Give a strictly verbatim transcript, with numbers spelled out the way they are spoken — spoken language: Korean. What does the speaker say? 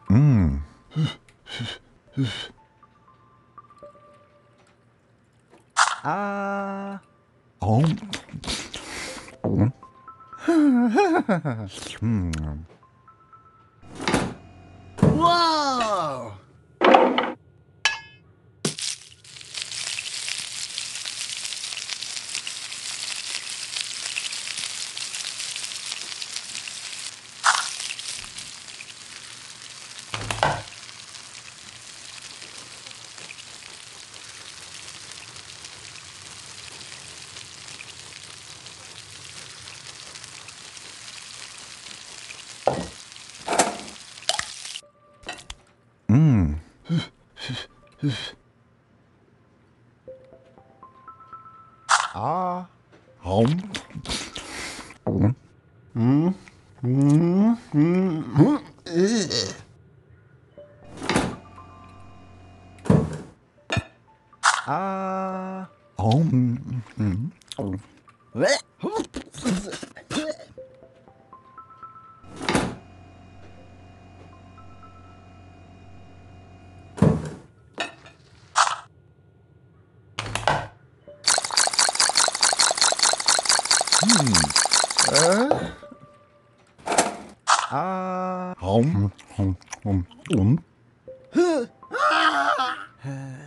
음. 아. 어. 음. 음. 와우. 음. 아. 어. 음. 음. 음. 음. 음. 으. 아. 어. 음. 음. 왜? 에? 아. 음. 음. 음. 흐. 아.